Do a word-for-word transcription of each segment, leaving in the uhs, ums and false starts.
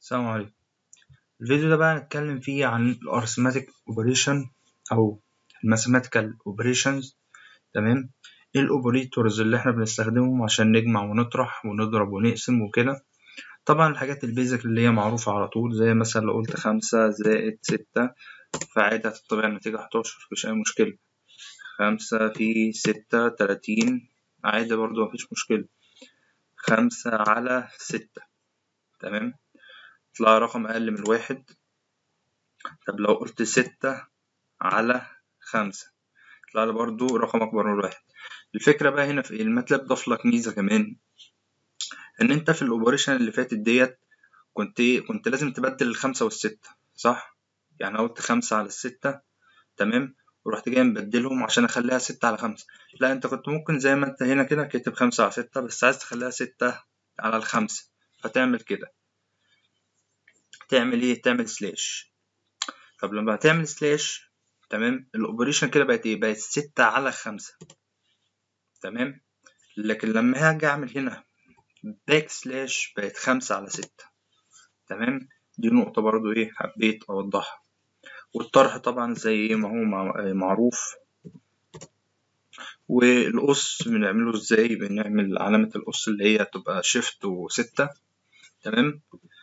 السلام عليكم. الفيديو ده بقى هنتكلم فيه عن الارثماتيك اوبريشن او الماثيماتيكال اوبريشنز. تمام، ايه الاوبريتورز اللي احنا بنستخدمهم عشان نجمع ونطرح ونضرب ونقسم وكده. طبعا الحاجات البيزك اللي هي معروفة على طول، زي مثلا لو قلت خمسة زائد ستة فعادي هتطلع النتيجة حداشر، مفيش أي مشكلة. خمسة في ستة تلاتين، عادي برضو مفيش مشكلة. خمسة على ستة، تمام، يطلع رقم أقل من الواحد. طب لو قلت ستة على خمسة يطلع لي برضو رقم أكبر من الواحد. الفكرة بقى هنا في إيه؟ الماتلاب ضاف لك ميزة كمان، إن أنت في الأوبريشن اللي فاتت ديت كنت إيه؟ كنت لازم تبدل الخمسة والستة، صح؟ يعني أنا قلت خمسة على الستة، تمام، ورحت جاي مبدلهم عشان أخليها ستة على خمسة. لا، أنت كنت ممكن زي ما أنت هنا كده كاتب خمسة على ستة، بس عايز تخليها ستة على الخمسة، فتعمل كده، تعمل إيه؟ تعمل سلاش. طب لما هتعمل سلاش، تمام، الاوبريشن كده بقت ايه؟ بقت ستة على خمسة، تمام. لكن لما هاجي اعمل هنا باك سلاش بقت خمسة على ستة، تمام. دي نقطة برضو ايه حبيت اوضحها. والطرح طبعا زي ما هو معروف. والقص بنعمله ازاي؟ بنعمل علامة القص اللي هي تبقى شيفت وستة، تمام.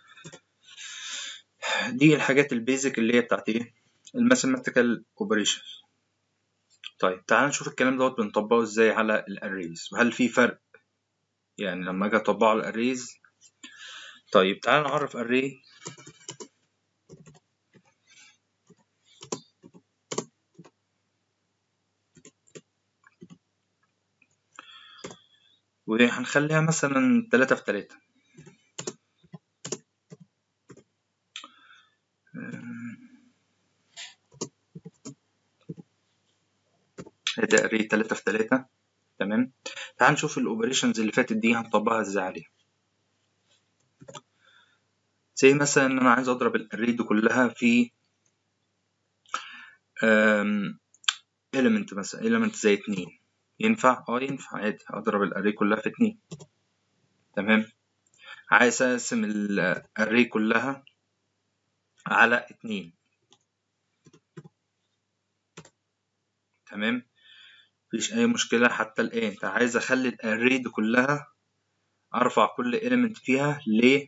دي الحاجات البيزك اللي هي بتاعت ايه؟ الماثيماتيكال اوبريشن. طيب تعال نشوف الكلام دوت بنطبقه ازاي على الاريز، وهل في فرق يعني لما اجي اطبقه على الاريز. طيب تعال نعرف array. وهنخليها مثلا تلاتة في تلاتة. ادي array تلاتة في تلاتة، تمام. تعال نشوف الاوبريشنز اللي فاتت دي هنطبقها ازاي عليها. زي مثلا ان انا عايز اضرب الاري دي كلها في element، مثلا element زي اتنين. ينفع؟ اه ينفع عادي، اضرب الاري كلها في اتنين، تمام. عايز اقسم الاري كلها على اتنين، تمام، مفيش اي مشكلة حتى الان. عايز اخلي الاري دي كلها ارفع كل element فيها ل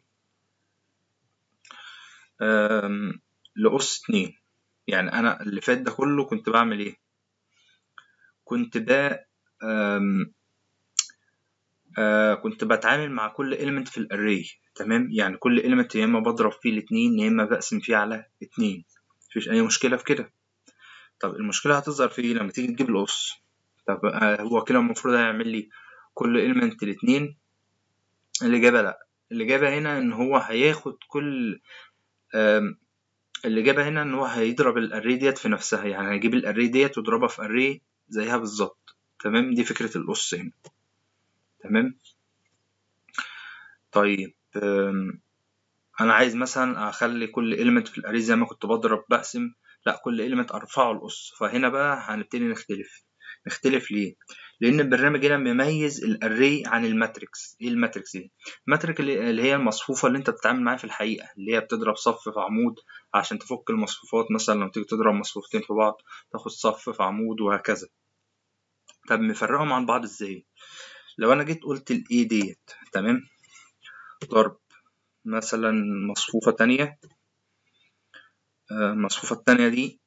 لأس اتنين. يعني انا اللي فات ده كله كنت بعمل ايه؟ كنت ده آم آه كنت بتعامل مع كل element في الاري، تمام. يعني كل element يا اما بضرب فيه الاتنين يا اما بقسم فيه على اتنين، مفيش اي مشكلة في كده. طب المشكلة هتظهر في ايه؟ لما تيجي تجيب الأس. طب آه هو كده المفروض هيعمل لي كل element الاتنين؟ الإجابة لأ. الإجابة هنا إن هو هياخد كل الإجابة هنا إن هو هيضرب الأري ديت في نفسها، يعني هيجيب الأري ديت ويضربها في أري زيها بالظبط، تمام. دي فكرة القص هنا، تمام. طيب أنا عايز مثلا أخلي كل element في الأري زي ما كنت بضرب بقسم، لأ، كل element أرفعه القص. فهنا بقى هنبتدي نختلف. نختلف ليه؟ لأن البرنامج هنا مميز الأري عن الماتريكس. إيه الماتريكس دي؟ الماتريك اللي هي المصفوفة اللي أنت بتتعامل معاها في الحقيقة، اللي هي بتضرب صف في عمود عشان تفك المصفوفات. مثلا لما تيجي تضرب مصفوفتين في بعض تاخد صف في عمود وهكذا. طب نفرقهم عن بعض إزاي؟ لو أنا جيت قلت ال A ديت، تمام، ضرب مثلا مصفوفة تانية، المصفوفة التانية دي،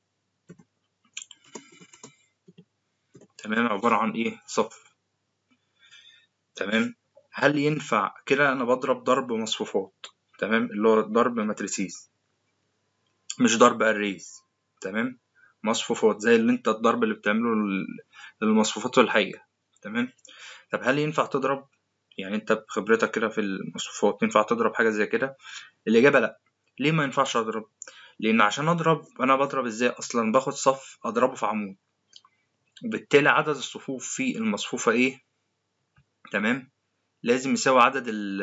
تمام، عبارة عن إيه؟ صف، تمام. هل ينفع كده أنا بضرب ضرب مصفوفات، تمام، اللي هو ضرب ماتريسيز، مش ضرب أريز، تمام. مصفوفات زي اللي انت الضرب اللي بتعمله للمصفوفات في الحقيقة، تمام. طب هل ينفع تضرب؟ يعني انت بخبرتك كده في المصفوفات ينفع تضرب حاجة زي كده؟ الإجابة لأ. ليه ما ينفعش أضرب؟ لأن عشان أضرب أنا بضرب إزاي أصلا؟ باخد صف أضربه في عمود، وبالتالي عدد الصفوف في المصفوفة إيه؟ تمام، لازم يساوي عدد ال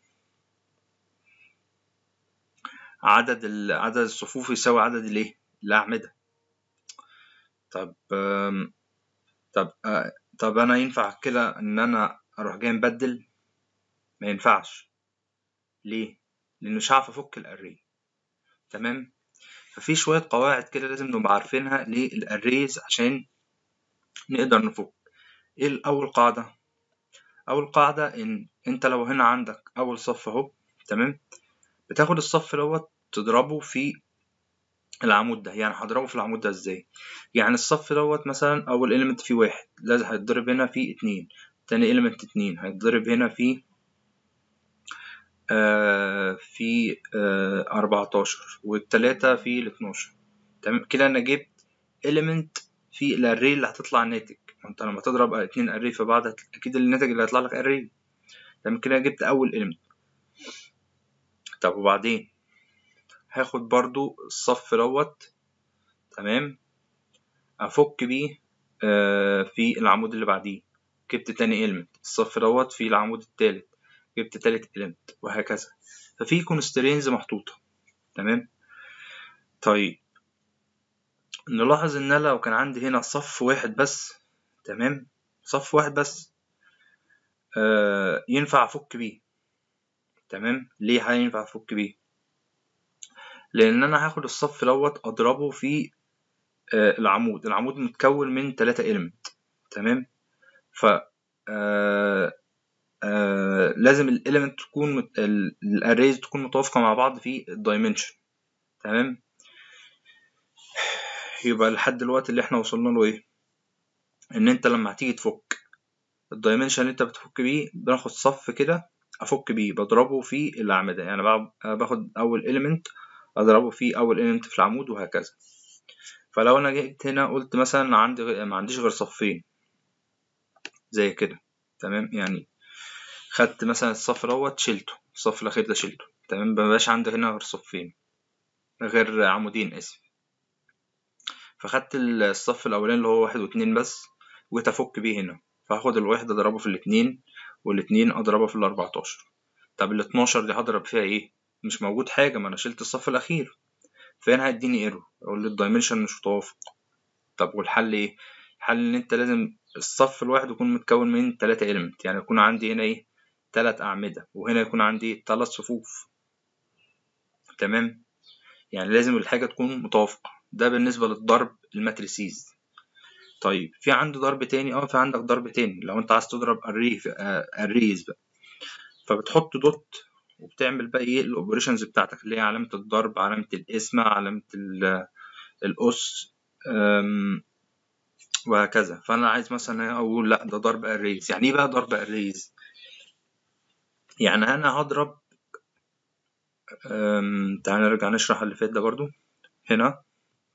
عدد ال عدد الصفوف يساوي عدد الايه؟ الأعمدة. طب طب طب انا ينفع كده ان انا اروح جاي مبدل؟ ما ينفعش. ليه؟ لان مش هعرف افك الاري. تمام. ففي شويه قواعد كده لازم نبقى عارفينها للاريز عشان نقدر نفك. ايه اول قاعده؟ اول قاعده ان انت لو هنا عندك اول صف اهو، تمام، بتاخد الصف دوت تضربه في العمود ده. يعني هضربه في العمود ده ازاي؟ يعني الصف دوت مثلا اول اليمنت فيه واحد، لازم هيتضرب هنا فيه اتنين، تاني اليمنت اتنين هيتضرب هنا فيه آه في آه اربعتاشر، والتلاتة في الاتناشر. تمام كده انا جبت element في الاري اللي هتطلع ناتج. انت لما تضرب اتنين اري في بعض اكيد الناتج اللي هيطلع لك اري. تمام كده جبت اول element. طب وبعدين هاخد برضو الصف دوت، تمام، افك بيه آه في العمود اللي بعديه. جبت تاني element، الصف دوت في العمود التالت جبت تالت element، وهكذا. ففي constraints محطوطة. تمام. طيب نلاحظ ان انا لو كان عندي هنا صف واحد بس، تمام، صف واحد بس آه ينفع افك بيه. تمام. ليه هينفع افك بيه؟ لان انا هاخد الصف دوت اضربه في آه العمود. العمود متكون من تلاتة element. تمام. ف آه آه لازم الاليمنت تكون الاريز تكون متوافقه مع بعض في الدايمنشن. تمام. يبقى لحد دلوقتي اللي احنا وصلنا له ايه؟ ان انت لما هتيجي تفك الدايمنشن اللي انت بتفك بيه، باخد صف كده افك بيه بضربه في الاعمده. يعني باخد اول element اضربه في اول element في العمود، وهكذا. فلو انا جيت هنا قلت مثلا عندي ما عنديش غير صفين زي كده، تمام، يعني خدت مثلا الصف دوت شلته، الصف الاخير ده شلته، تمام، مبقاش عندي هنا غير صفين، غير عمودين، اسف. فخدت الصف الاولاني اللي هو واحد واتنين بس، وجيت افك بيه هنا، فهاخد الواحد اضربه في الاتنين، والاتنين اضربه في الاربعتاشر. طب الاتناشر دي هضرب فيها ايه؟ مش موجود حاجه، ما انا شلت الصف الاخير. فهنا هيديني ايرور، اقول له الدايمنشن مش متوافق. طب والحل ايه؟ الحل ان انت لازم الصف الواحد يكون متكون من تلاتة element. يعني يكون عندي هنا ايه؟ تلات اعمده، وهنا يكون عندي تلات صفوف. تمام. يعني لازم الحاجه تكون متوافقه. ده بالنسبه للضرب الماتريسيز. طيب في عندي ضرب تاني، اه في عندك ضرب تاني لو انت عايز تضرب array في arrays بقى. فبتحط دوت وبتعمل بقى ايه الاوبريشنز بتاعتك، اللي هي علامة الضرب، علامة القسمة، علامة الأس، وهكذا. فأنا عايز مثلا أقول لأ ده ضرب arrays. يعني إيه بقى ضرب arrays؟ يعني أنا هضرب، تعالى نرجع نشرح اللي فات ده برضو هنا.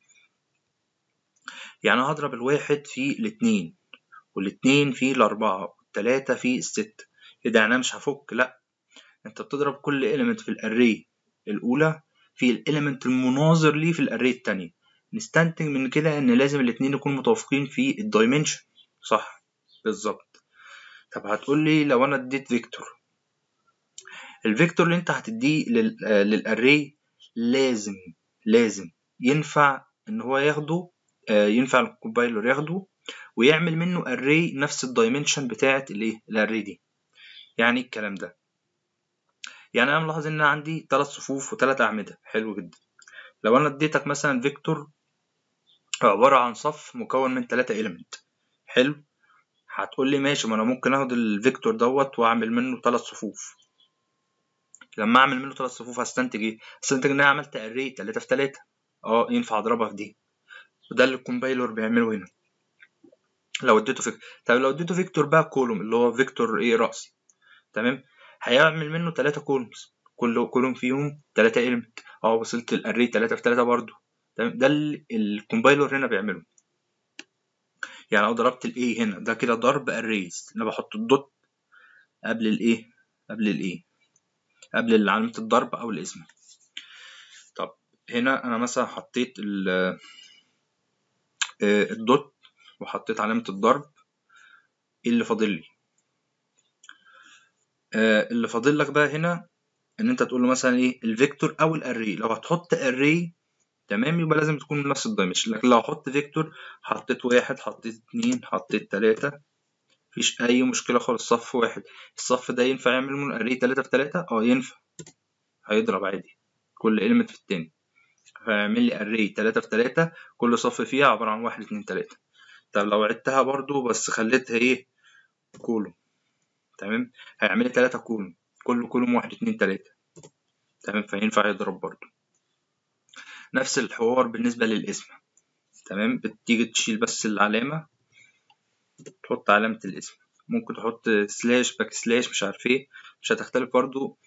يعني هضرب الواحد في الاتنين، والاتنين في الأربعة، والتلاتة في الستة. إيه ده؟ يعني أنا مش هفك، لأ، انت بتضرب كل element في الاري الاولى في الاليمنت المناظر ليه في الاري التانية. نستنتج من كده ان لازم الاتنين يكونوا متوافقين في الدايمنشن. صح، بالظبط. طب هتقول لي لو انا اديت فيكتور، الفيكتور اللي انت هتديه للاري لازم لازم ينفع ان هو ياخده، ينفع الكومبايلر ياخده ويعمل منه اري نفس الدايمنشن بتاعت الايه الاري دي. يعني الكلام ده، يعني انا ملاحظ ان انا عندي ثلاث صفوف وثلاث اعمده. حلو جدا. لو انا اديتك مثلا فيكتور عباره عن صف مكون من ثلاثة element، حلو، هتقول لي ماشي، ما انا ممكن اخد الفيكتور دوت واعمل منه ثلاث صفوف. لما اعمل منه ثلاث صفوف هستنتج ايه؟ هستنتج ان انا عملت اري ثلاثة في ثلاثة. اه ينفع اضربها في دي، وده اللي الكومبايلر بيعمله هنا لو اديته فيكتور. طب لو اديته فيكتور بقى كولوم، اللي هو فيكتور ايه رأسي، تمام، هيعمل منه ثلاثة كولومز، كل كولوم فيهم ثلاثة element. اه وصلت الاري ثلاثة في ثلاثة برضو. تمام. ده اللي الكومبايلر هنا بيعمله. يعني لو ضربت الايه هنا، ده كده ضرب arrays. انا بحط الدوت قبل الايه قبل الايه قبل علامة الضرب او الاسم. طب هنا انا مثلا حطيت الدوت وحطيت علامة الضرب. ايه اللي فاضل لي؟ اللي فاضل لك بقى هنا ان انت تقول له مثلا ايه الفيكتور او الاري. لو هتحط array، تمام، يبقى لازم تكون نفس الدايمنشن. لكن لو احط فيكتور، حطيت واحد، حطيت اتنين، حطيت تلاتة، مفيش اي مشكلة خالص. صف واحد، الصف ده ينفع يعمل من اري تلاتة في تلاتة؟ اه ينفع. هيضرب عادي كل element في التاني، هيعمل لي array تلاتة في تلاتة كل صف فيها عبارة عن واحد اتنين تلاتة. طب لو عدتها برضو بس خليتها ايه كولوم، تمام، هيعمل لي تلاتة كولوم كل كولوم واحد اتنين تلاتة، تمام، فينفع يضرب برضو. نفس الحوار بالنسبة للاسم، تمام، بتيجي تشيل بس العلامة تحط علامة الاسم، ممكن تحط سلاش باك سلاش مش عارف ايه، مش هتختلف برضو،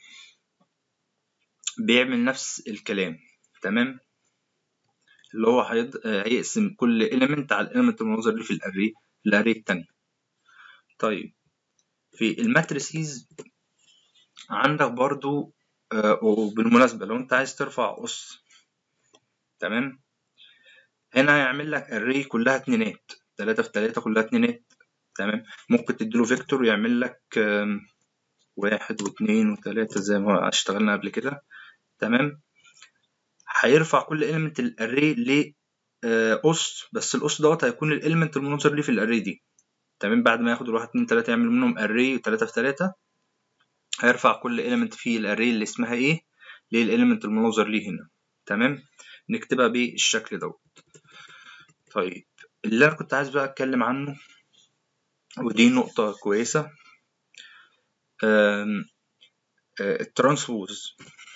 بيعمل نفس الكلام، تمام، اللي هو هيض... هيقسم كل element على element المنظر ليه في الاري الاري التانية. طيب في الماتريسيز عندك برضو آه وبالمناسبة لو انت عايز ترفع قص، تمام، هنا هيعمل لك array كلها اتنينات تلاتة في تلاتة كلها اتنينات، تمام، ممكن تديله فيكتور يعمل لك واحد واتنين وتلاتة زي ما اشتغلنا قبل كده، تمام، هيرفع كل element الاري ل قص، بس القص دوت هيكون الاليمنت المنظر ليه في الاري دي، تمام، بعد ما ياخد الواحد اتنين تلاتة يعمل منهم array وتلاتة في تلاتة هيرفع كل element في الاري اللي اسمها ايه للاليمنت المنظر ليه هنا، تمام، نكتبها بالشكل دوت. طيب اللي انا كنت عايز بقى اتكلم عنه ودي نقطة كويسة، الترانسبوز.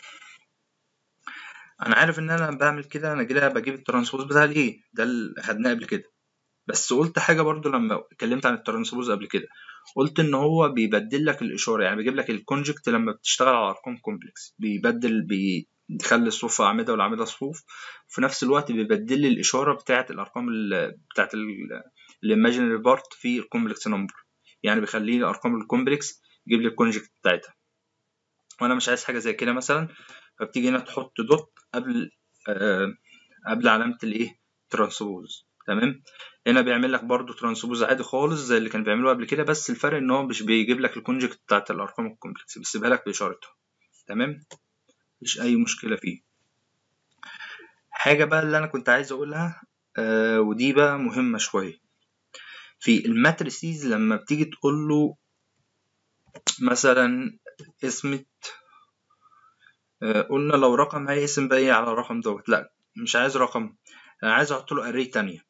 انا عارف ان انا بعمل كده، انا كده بجيب الترانسبوز بتاع الايه ده اللي خدناه قبل كده، بس قلت حاجة برضو لما اتكلمت عن الترانسبوز قبل كده، قلت ان هو بيبدل لك الاشارة، يعني بيجيب لك الكونجكت لما بتشتغل على ارقام كومبلكس بيبدل بيخلي الصفوف أعمدة والأعمدة صفوف، في نفس الوقت بيبدل لي الاشارة بتاعة الارقام بتاعة الايماجينري بارت في الكومبلكس نمبر، يعني بيخلي لي ارقام الكومبلكس يجيب لي الكونجكت بتاعتها، وانا مش عايز حاجة زي كده مثلا، فبتيجي هنا تحط دوت قبل آه قبل علامة الايه ترانسبوز، تمام، هنا بيعمل لك برضو ترانسبوز عادي خالص زي اللي كان بيعمله قبل كده، بس الفرق ان هو مش بيجيب لك الكونجكت بتاعت الارقام الكومبلكس، بيسيبها لك باشارتها، تمام، مفيش اي مشكله فيه. حاجه بقى اللي انا كنت عايز اقولها آه ودي بقى مهمه شويه، في الماتريسيز لما بتيجي تقول له مثلا اسمت آه قلنا لو رقم هيقسم بقى ايه على الرقم دوت، لا مش عايز رقم، انا عايز احط له اري تانية،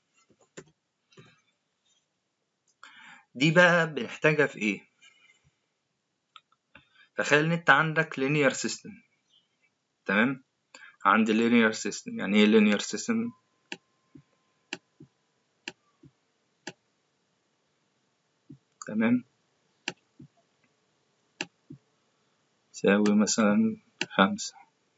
دي بقى بنحتاجها في ايه؟ تخيل ان انت عندك linear system، تمام، عندي linear system، يعني ايه linear system؟ تمام، تساوي مثلا خمسة،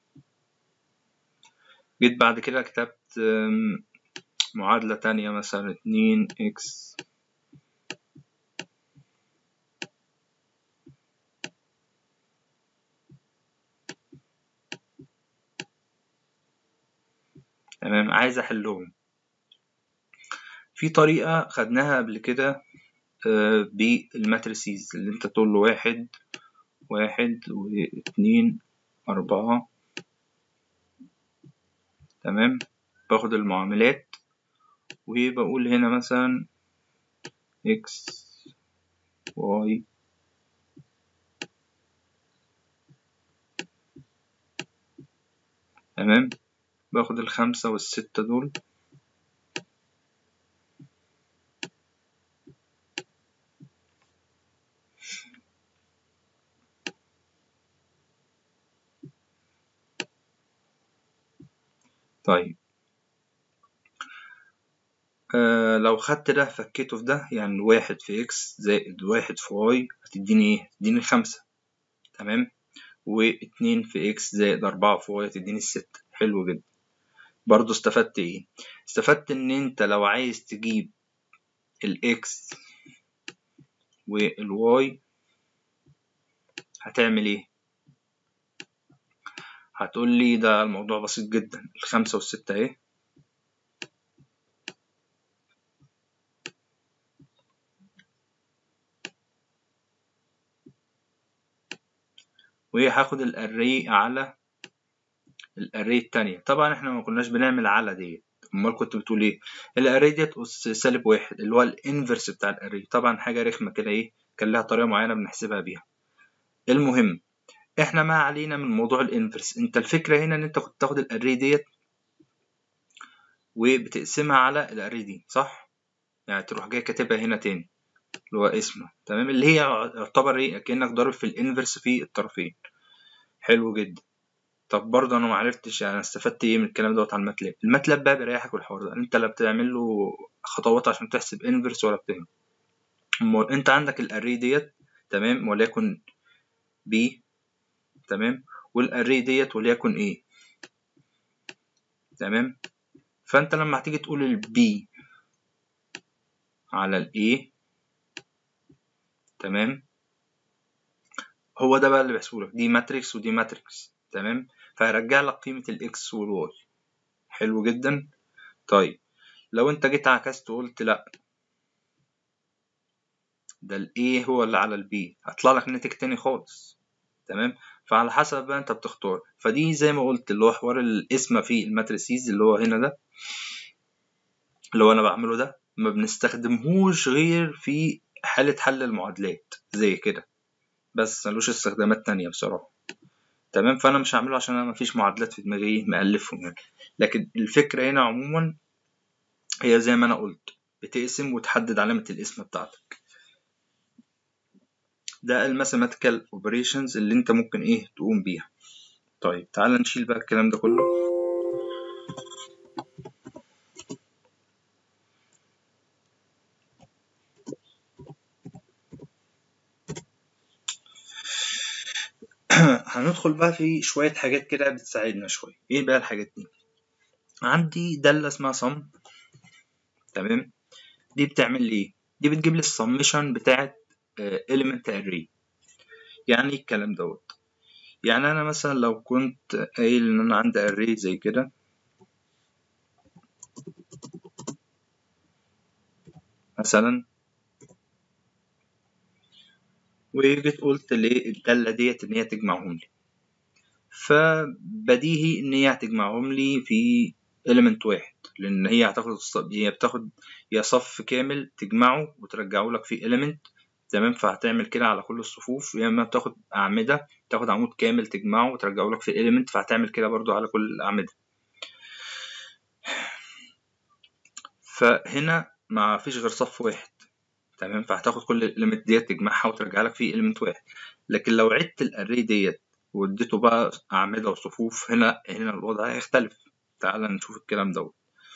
جيت بعد كده كتبت معادلة تانية مثلا اتنين اكس تمام، عايز احلهم. في طريقة خدناها قبل كده بالماتريسيز اللي انت تقول له واحد واحد واتنين اربعة، تمام، باخد المعاملات وبقول هنا مثلا اكس واي تمام، باخد الخمسة والستة دول طيب آه لو خدت ده فكيته في ده، يعني واحد في اكس زائد واحد في واي هتديني ايه؟ هتديني خمسة، تمام، واتنين في اكس زائد اربعة في واي هتديني الستة، حلو جدا. برضو استفدت ايه؟ استفدت ان انت لو عايز تجيب الاكس والواي هتعمل ايه؟ هتقول لي ده الموضوع بسيط جدا، الخمسة والستة اهي، وهاخد الاري على الاري التانية، طبعا احنا ما كناش بنعمل على ديت، امال كنت بتقول ايه؟ الاري ديت اس سالب واحد اللي هو الانفرس بتاع الاري، طبعا حاجة رخمة كده ايه، كان لها طريقة معينة بنحسبها بيها. المهم احنا ما علينا من موضوع الانفرس. انت الفكره هنا ان انت كنت تاخد الاري ديت وبتقسمها على الاري دي، صح؟ يعني تروح جاي كاتبها هنا تاني اللي هو اسمه، تمام، اللي هي يعتبر ايه، كانك ضارب في الانفرس في الطرفين. حلو جدا. طب برضه انا ما عرفتش انا استفدت ايه من الكلام دوت على الماتلاب. الماتلاب بقى بيريحك الحوار ده، انت لا بتعمل له خطوات عشان تحسب انفرس ولا بتعمل. انت عندك الاري ديت، تمام، وليكن بي، تمام، والاري ديت وليكن ايه، تمام. فانت لما هتيجي تقول البي على الاي، تمام، هو ده بقى اللي بيحسبه لك، دي ماتريكس ودي ماتريكس، تمام، فهيرجع لك قيمه الاكس والواي. حلو جدا. طيب لو انت جيت عكست وقلت لا، ده الاي هو اللي على البي، هطلع لك ناتج تاني خالص، تمام. فعلى حسب بقى انت بتختار. فدي زي ما قلت اللي هو حوار القسمه في الماتريسيز اللي هو هنا ده، اللي هو انا بعمله ده ما بنستخدمهوش غير في حالة حل المعادلات زي كده، بس ملوش استخدامات تانية بصراحة، تمام. فانا مش هعمله عشان انا مفيش معادلات في دماغي مألفهم يعني. لكن الفكرة هنا عموما هي زي ما انا قلت، بتقسم وتحدد علامة القسمة بتاعتك. ده الماثيماتيكال اوبريشنز اللي انت ممكن ايه تقوم بيها. طيب تعال نشيل بقى الكلام ده كله. هندخل بقى في شوية حاجات كده بتساعدنا شوية. ايه بقى الحاجات دي؟ عندي دالة اسمها sum، تمام. دي بتعمل لي ايه؟ دي بتجيب لي السمشن بتاعت element array. يعني الكلام دوت، يعني انا مثلا لو كنت قايل ان انا عندي array زي كده مثلا، وجيت قلت للدالة ديت ان هي تجمعهم لي، فبديهي ان هي هتجمعهم لي في element واحد، لان هي هتاخد هي بتاخد هي صف كامل تجمعه وترجعه لك في element، تمام. فهتعمل كده على كل الصفوف. يا اما بتاخد اعمده تاخد عمود كامل تجمعه وترجعه لك في element، فهتعمل كده برضو على كل الاعمده. فهنا ما فيش غير صف واحد، تمام، فهتاخد كل الاليمنت ديت تجمعها وترجع لك في element واحد. لكن لو عدت الاري ديت واديته بقى اعمده وصفوف، هنا هنا الوضع هيختلف. تعال نشوف الكلام دوت.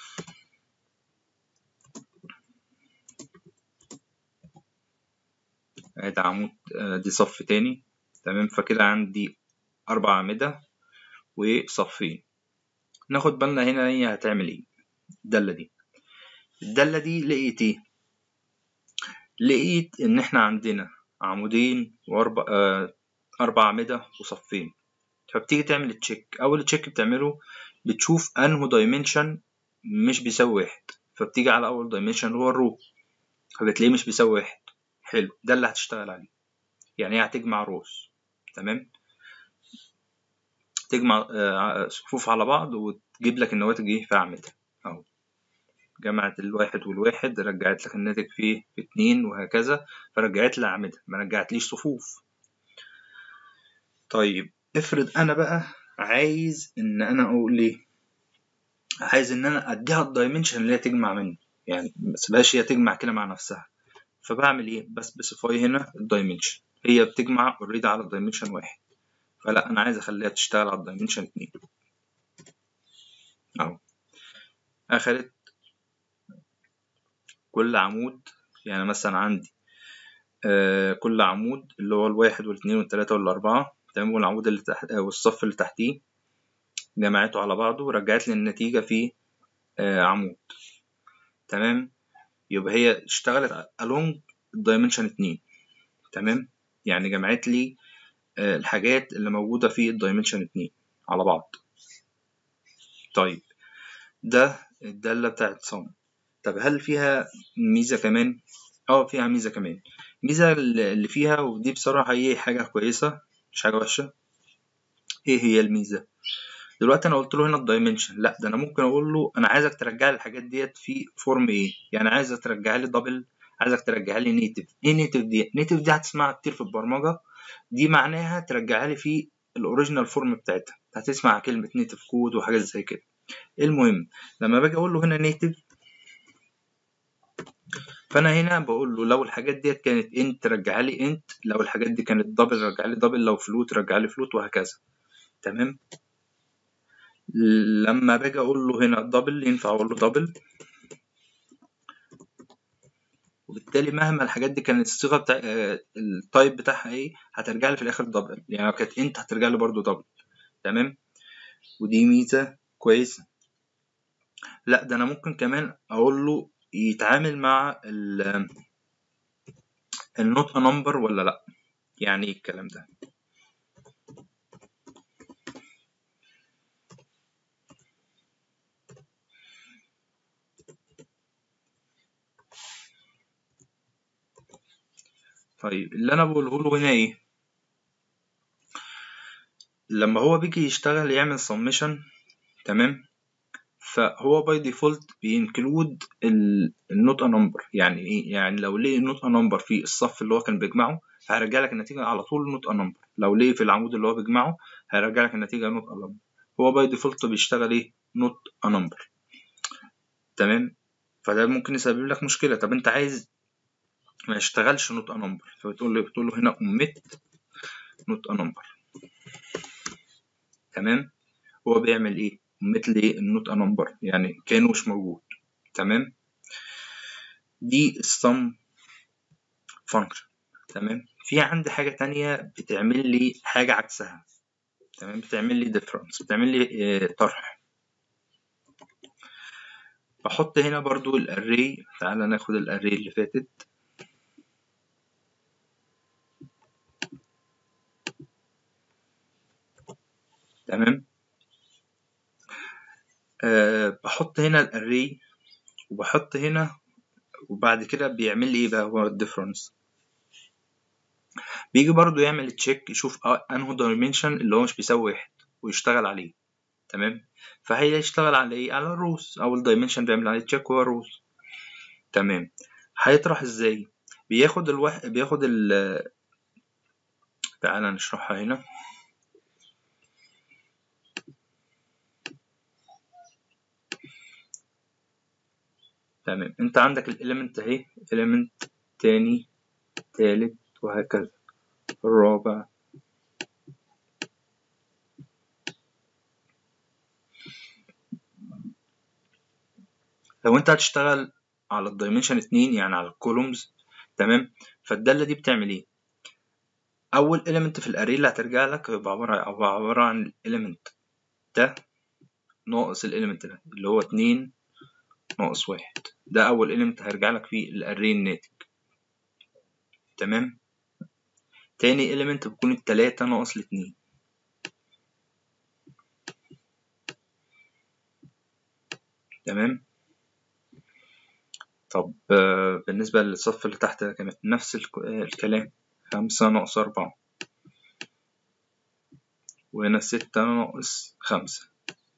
ادي عمود، دي صف تاني، تمام. فكده عندي اربع اعمده وصفين. ناخد بالنا هنا هي هتعمل ايه الداله دي. الداله دي لقيت ايه؟ لقيت ان احنا عندنا عمودين واربع آه اربع اعمده وصفين. فبتيجي تعمل تشيك. اول تشيك بتعمله بتشوف انه دايمنشن مش بيساوي واحد، فبتيجي على اول دايمنشن اللي هو الرو، فبتلاقيه مش بيساوي واحد. حلو، ده اللي هتشتغل عليه. يعني هي هتجمع روز، تمام، تجمع صفوف على بعض وتجيب لك النواتج ايه في اعمده اهو. جمعت الواحد والواحد رجعت لك الناتج فيه في اتنين، وهكذا. فرجعت لي اعمده ما رجعتليش صفوف. طيب افرض انا بقى عايز ان انا اقول ايه، عايز ان انا اديها الدايمنشن اللي هي تجمع منه، يعني بس بقاش هي تجمع كده مع نفسها. فبعمل ايه؟ بسبيسيفاي هنا الدايمنشن. هي بتجمع اوريدي على الدايمنشن واحد، فلا انا عايز اخليها تشتغل على الدايمنشن اتنين اهو. اخدت كل عمود، يعني مثلا عندي آه كل عمود اللي هو الواحد والاثنين والثلاثة والأربعة، تمام، والعمود اللي تحت آه والصف اللي تحتيه جمعته على بعضه ورجعت لي النتيجة في آه عمود، تمام. يبقى هي اشتغلت along الدايمنشن اتنين، تمام. يعني جمعت لي آه الحاجات اللي موجودة في الدايمنشن اتنين على بعض. طيب ده الدالة بتاعت sum. طب هل فيها ميزة كمان؟ اه فيها ميزة كمان. ميزة اللي فيها، ودي بصراحة هي حاجة كويسة مش حاجة وحشة. ايه هي الميزة؟ دلوقتي انا قلت له هنا الدايمنشن، لا ده انا ممكن اقول له انا عايزك ترجع لي الحاجات ديت في فورم ايه. يعني عايزك ترجع لي دبل، عايزك ترجع لي نيتف. ايه نيتف دي؟ نيتف دي هتسمعها كتير في البرمجة، دي معناها ترجعها لي في الاوريجينال فورم بتاعتها، هتسمع كلمة نيتف كود وحاجات زي كده. المهم لما باجي اقول له هنا نيتف، فانا هنا بقول له لو الحاجات ديت كانت انت رجعها لي انت، لو الحاجات دي كانت دبل رجع لي دبل، لو فلوت رجع لي فلوت، وهكذا. تمام. لما باجي اقول له هنا دبل، ينفع اقول له دبل، وبالتالي مهما الحاجات دي كانت الصيغه بتاع آه، التايب بتاعها ايه، هترجع لي في الاخر دبل. يعني لو كانت انت هترجع لي برضو دبل. تمام. ودي ميزه كويسه. لا ده انا ممكن كمان اقول له يتعامل مع النوت نمبر ولا لا. يعني ايه الكلام ده؟ طيب اللي انا بقوله له هنا ايه، لما هو بيجي يشتغل يعمل سمشن، تمام، فهو باي ديفولت بينكلود النوت نمبر. يعني ايه؟ يعني لو لقي النوت نمبر في الصف اللي هو كان بيجمعه، هيرجع لك النتيجه على طول نوت نمبر. لو لقي في العمود اللي هو بيجمعه، هيرجع لك النتيجه نوت نمبر. هو باي ديفولت بيشتغل ايه؟ نوت نمبر. تمام. فده ممكن يسبب لك مشكله. طب انت عايز ما يشتغلش نوت نمبر، فبتقول له بتقول له هنا اوميت نوت نمبر. تمام. هو بيعمل ايه؟ اوميت لي النوت نمبر، يعني كانه مش موجود. تمام. دي السم فانكشن. تمام. في عندي حاجة تانية بتعمل لي حاجة عكسها. تمام. بتعمل لي difference، بتعمل لي آه طرح. بحط هنا برضو الاري. تعالى ناخد الاري اللي فاتت. تمام. آه بحط هنا الاري، وبحط هنا، وبعد كده بيعمل لي ايه بقى هو الديفرنس. بيجي برضو يعمل تشيك، يشوف انه دايمنشن اللي هو مش بيساوي واحد ويشتغل عليه. تمام. فهيشتغل على ايه؟ على الروز، او الدايمنشن بيعمل عليه تشيك هو الروز. تمام. هيطرح ازاي؟ بياخد الواحد، بياخد ال تعالى نشرحها هنا. تمام. انت عندك الاليمنت اهي، اليمنت تاني، تالت، وهكذا، الرابع. لو انت هتشتغل على الدايمنشن اتنين، يعني على الكولومز، تمام، فالدالة دي بتعمل ايه؟ اول اليمنت في الاري اللي هترجع لك هيبقى عبارة عبارة عن الاليمنت ده ناقص الاليمنت ده اللي هو اتنين ناقص واحد. ده اول اليمنت هيرجع لك فيه الاري الناتج. تمام. تاني اليمنت بيكون التلاتة ناقص الاتنين. تمام. طب بالنسبة للصف اللي تحت كانت نفس الكلام، خمسة ناقص أربعة، وهنا ستة ناقص خمسة.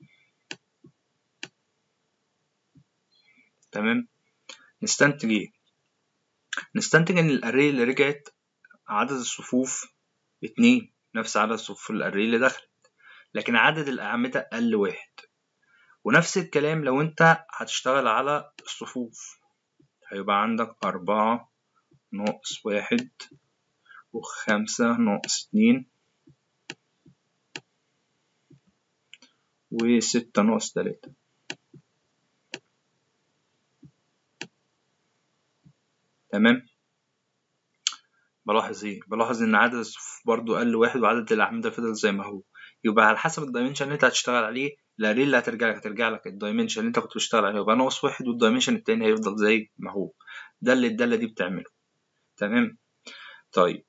تمام. نستنتج ايه؟ نستنتج ان الاري اللي رجعت عدد الصفوف اتنين، نفس عدد صفوف الاري اللي دخلت، لكن عدد الأعمدة قل واحد. ونفس الكلام لو انت هتشتغل على الصفوف، هيبقى عندك أربعة ناقص واحد، وخمسة ناقص اتنين، وستة ناقص تلاتة. تمام. بلاحظ ايه؟ بلاحظ ان عدد الصفوف برضو قل واحد، وعدد الأعمدة فضل زي ما هو. يبقى على حسب الدايمنشن اللي انت هتشتغل عليه، الاري اللي هترجع لك هترجع لك الدايمنشن اللي انت كنت بتشتغل عليه يبقى ناقص واحد، والدايمنشن التاني هيفضل زي ما هو. ده اللي الدالة دي بتعمله. تمام. طيب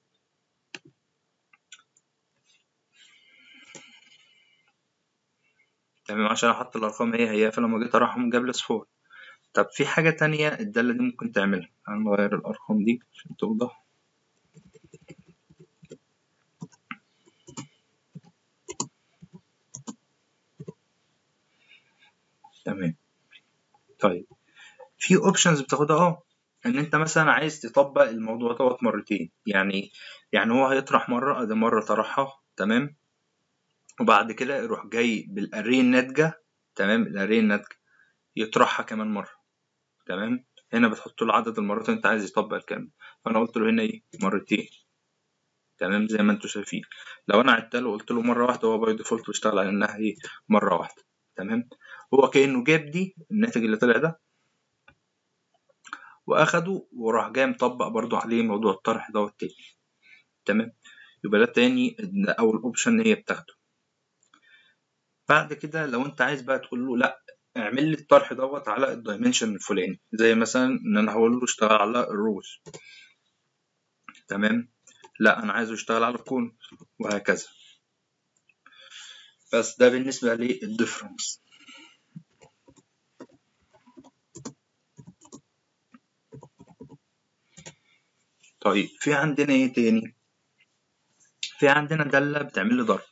تمام. عشان احط الارقام هي هي، فلما جيت اراهم جاب لي صفار. طب في حاجة تانية الدالة دي ممكن تعملها. هنغير الارقام دي عشان توضح. تمام. طيب في اوبشنز بتاخدها اه ان انت مثلا عايز تطبق الموضوع دوت مرتين، يعني يعني هو هيطرح مره، ادي مره طرحها تمام، وبعد كده يروح جاي بالاري الناتجه، تمام، الاري الناتجه يطرحها كمان مره، تمام. هنا بتحط له عدد المرات اللي انت عايز يطبق الكلام، فانا قلت له هنا ايه مرتين، تمام، زي ما انتوا شايفين. لو انا عدت له قلت له مره واحده، هو باي ديفولت بيشتغل على انها ايه مره واحده، تمام. هو كانه جاب دي الناتج اللي طلع ده واخده وراح جاي مطبق برضو عليه موضوع الطرح دوت تاني، تمام. يبقى ده تاني ده اول اوبشن هي بتاخده. بعد كده لو انت عايز بقى تقول له لا اعمل لي الطرح دوت على الدايمنشن الفلاني، زي مثلا ان انا هقول له اشتغل على الروز، تمام، لا انا عايزه يشتغل على الكون، وهكذا. بس ده بالنسبة للديفرنس. طيب في عندنا ايه تاني؟ في عندنا دالة بتعمل لي ضرب،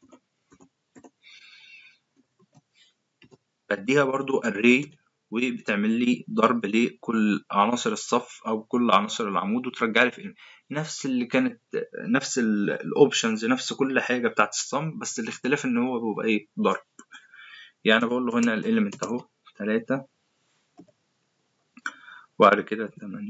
بديها برضو array وبتعمل لي ضرب لكل عناصر الصف او كل عناصر العمود، وترجع لي في نفس اللي كانت نفس الاوبشنز، نفس كل حاجة بتاعت الصم، بس الاختلاف ان هو بيبقى ايه ضرب. يعني بقول له هنا الاليمنت اهو تلاتة، وبعد كده تمانية،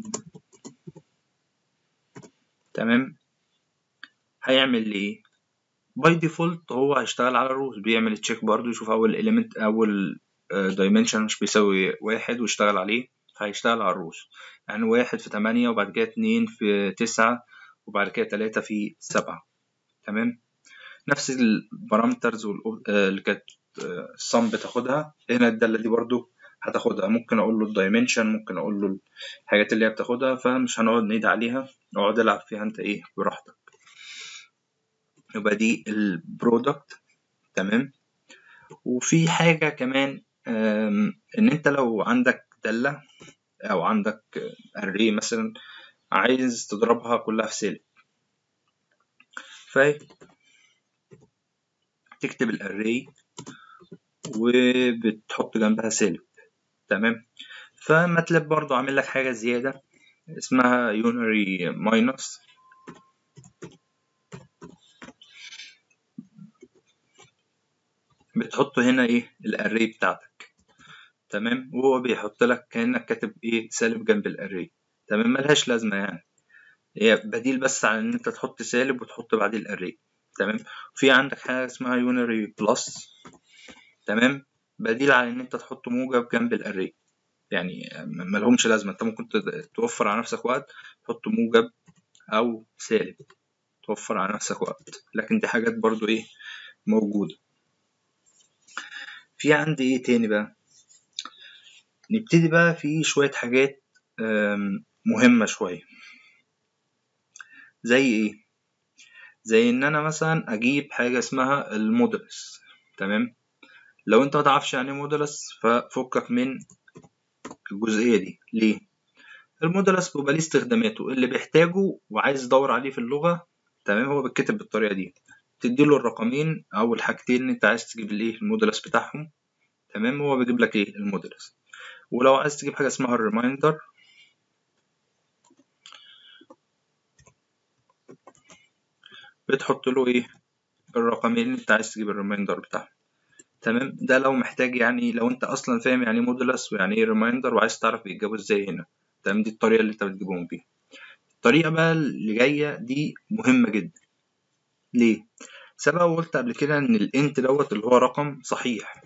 تمام. هيعمل لي ايه؟ باي ديفولت هو هيشتغل على الروز، بيعمل تشيك برضو يشوف اول اليمنت اول دايمنشن مش بيساوي واحد ويشتغل عليه، فهيشتغل على الروز. يعني واحد في تمانية، وبعد كده اتنين في تسعة، وبعد كده تلاتة في سبعة، تمام. نفس البارامترز اللي كانت الصم بتاخدها هنا الدالة دي برضو هتاخدها. ممكن اقول له الدايمنشن، ممكن اقول له الحاجات اللي هي بتاخدها، فمش هنقعد نعيد عليها، اقعد العب فيها انت ايه براحتك. يبقى دي البرودكت، تمام. وفي حاجة كمان، ان انت لو عندك دالة او عندك array مثلا عايز تضربها كلها في سالب، فتكتب الاري وبتحط جنبها سالب، تمام. فماتلاب برضو عامل لك حاجة زيادة اسمها يونري ماينس، بتحط هنا ايه الاري بتاعتك، تمام، وهو بيحط لك كأنك كاتب ايه سالب جنب الاري، تمام. ملهاش لازمة يعني، هي بديل بس عن ان انت تحط سالب وتحط بعديه الاري، تمام. في عندك حاجة اسمها يونري بلس، تمام، بديل عن ان انت تحط موجب جنب الاري، يعني ملهمش لازمة. انت ممكن توفر على نفسك وقت تحط موجب او سالب، توفر على نفسك وقت، لكن دي حاجات برضو ايه موجودة. في عندي ايه تاني بقى؟ نبتدي بقى في شوية حاجات مهمة شوية، زي ايه؟ زي ان انا مثلا اجيب حاجة اسمها المودلس، تمام. لو انت متعرفش يعني مودلس ففكك من الجزئية دي. ليه؟ المودلس بيبقى ليه استخداماته اللي بيحتاجه وعايز يدور عليه في اللغة، تمام. هو بيتكتب بالطريقة دي، تديله الرقمين او الحاجتين اللي انت عايز تجيب الايه المودلس بتاعهم، تمام. هو بيجيب لك ايه المودلس. ولو عايز تجيب حاجة اسمها الريمايندر، بتحط له ايه الرقمين اللي انت عايز تجيب الريمايندر بتاعهم، تمام. ده لو محتاج، يعني لو انت اصلا فاهم يعني ايه مودولس ويعني ايه ريمايندر وعايز تعرف بيتجابوا ازاي هنا، تمام. دي الطريقه اللي انت بتجيبهم بيها. الطريقه بقى اللي جايه دي مهمه جدا. ليه؟ سبق وقلت قبل كده ان الانت دوت اللي هو رقم صحيح،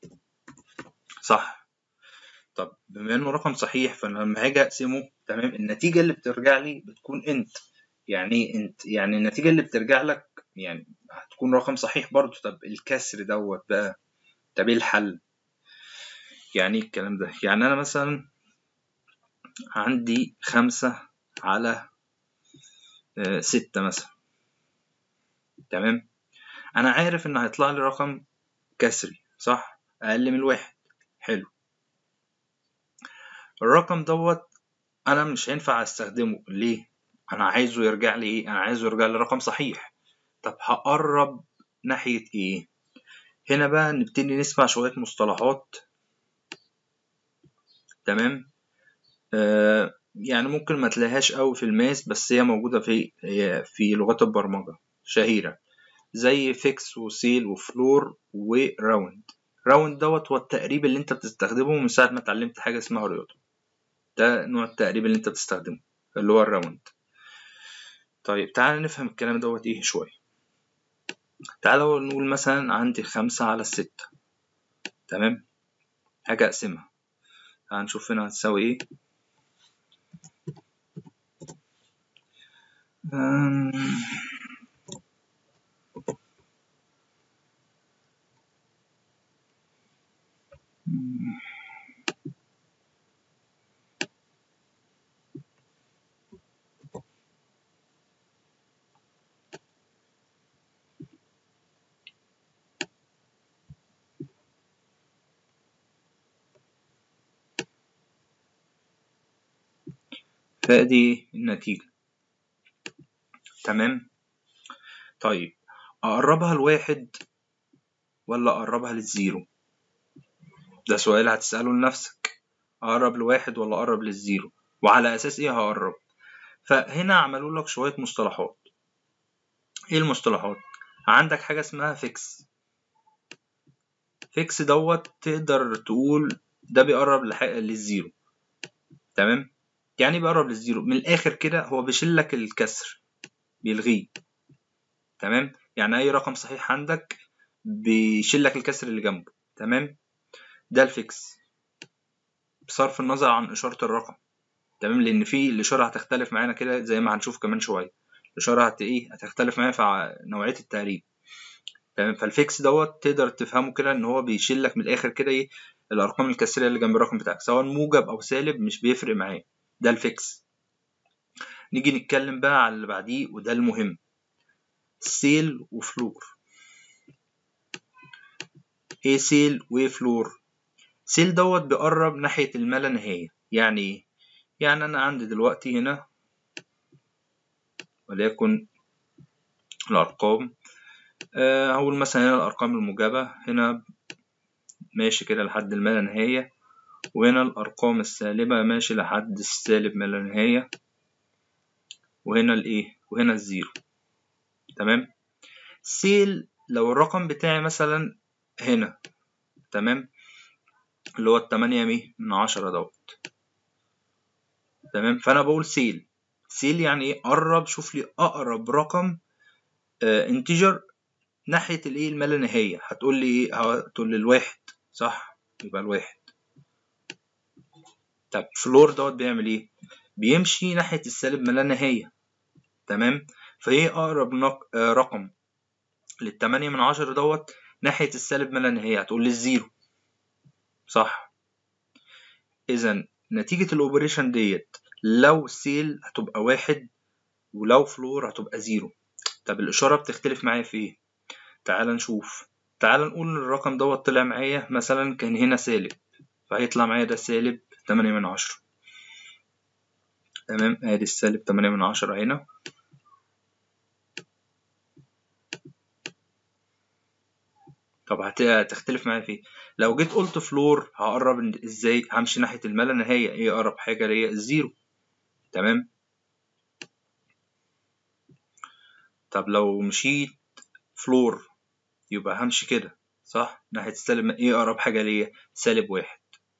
صح؟ طب بما انه رقم صحيح، فانا لما هاجي اقسمه، تمام، النتيجه اللي بترجع لي بتكون انت. يعني ايه انت؟ يعني النتيجه اللي بترجع لك يعني هتكون رقم صحيح برضه. طب الكسر دوت بقى، طب ايه الحل؟ يعني ايه الكلام ده؟ يعني انا مثلا عندي خمسة على ستة مثلا، تمام. انا عارف ان هيطلع لي رقم كسري، صح؟ اقل من الواحد، حلو. الرقم دوت انا مش هينفع استخدمه. ليه؟ انا عايزه يرجع لي ايه؟ انا عايزه يرجع لي رقم صحيح. طب هقرب ناحية ايه؟ هنا بقى نبتدي نسمع شوية مصطلحات، تمام. آه يعني ممكن ما تلاقيهاش قوي في الماس، بس هي موجودة في في لغات البرمجة شهيرة، زي فيكس وسيل وفلور وراوند. راوند دوت هو التقريب اللي انت بتستخدمه من ساعة ما اتعلمت حاجة اسمها رياضة. ده نوع التقريب اللي انت بتستخدمه اللي هو الراوند. طيب تعال نفهم الكلام دوت ايه شوية. تعال نقول مثلا عندي خمسة على الستة، تمام، حاجة اقسمها. تعال نشوف هنا هتساوي ايه. أم... فادي النتيجة، تمام. طيب اقربها لواحد ولا اقربها للزيرو؟ ده سؤال هتسأله لنفسك. اقرب لواحد ولا اقرب للزيرو، وعلى اساس ايه هقرب؟ فهنا عملوا لك شوية مصطلحات. ايه المصطلحات؟ عندك حاجة اسمها فيكس. فيكس دوت تقدر تقول ده بيقرب للزيرو، تمام. يعني بيقرب للزيرو من الاخر كده، هو بيشيل لك الكسر، بيلغيه، تمام. يعني اي رقم صحيح عندك بيشيل لك الكسر اللي جنبه، تمام. ده الفيكس بصرف النظر عن اشارة الرقم، تمام، لان في الاشارة هتختلف معانا كده زي ما هنشوف كمان شوية. الاشارة هت ايه هتختلف معانا في نوعية التقريب، تمام. فالفيكس دوت تقدر تفهمه كده ان هو بيشيل لك من الاخر كده ايه الارقام الكسريه اللي جنب الرقم بتاعك، سواء موجب او سالب مش بيفرق معاه. ده الفيكس. نيجي نتكلم بقى على اللي بعديه وده المهم، سيل وفلور. ايه سيل وفلور؟ سيل دوت بيقرب ناحيه الما لا نهايه. يعني ايه؟ يعني انا عندي دلوقتي هنا وليكن الارقام، أه هقول مثلا هنا الارقام الموجبه هنا ماشي كده لحد الما لا نهايه، وهنا الارقام السالبه ماشي لحد السالب ما لا نهايه، وهنا الايه وهنا الزيرو، تمام. سيل لو الرقم بتاعي مثلا هنا، تمام، اللي هو التمانية مية من عشرة دوت، تمام. فانا بقول سيل. سيل يعني ايه؟ قرب، شوف لي اقرب رقم آه انتجر ناحية الايه الما لا نهاية. هتقول لي ايه؟ هتقول لي الواحد، صح، يبقى الواحد. طب فلور دوت بيعمل ايه؟ بيمشي ناحية السالب ما لا نهاية، تمام. فايه اقرب نق... آه رقم للتمانية من عشرة دوت ناحية السالب ما لا نهاية؟ هتقول لي الزيرو، صح. اذا نتيجة الاوبريشن ديت لو سيل هتبقى واحد ولو فلور هتبقى زيرو. طب الاشارة بتختلف معايا في ايه؟ تعال نشوف. تعال نقول الرقم دوت طلع معايا مثلا كان هنا سالب، فهيطلع معايا ده سالب تمانية من عشرة، تمام. ادي السالب تمانية من عشرة هنا. طب هتختلف معايا في ايه؟ لو جيت قلت فلور هقرب ازاي؟ همشي ناحية الما لا نهاية، ايه اقرب حاجة ليا؟ الزيرو، تمام. طب لو مشيت فلور يبقى همشي كده، صح، ناحية السالب، ايه اقرب حاجة ليا؟ سالب واحد،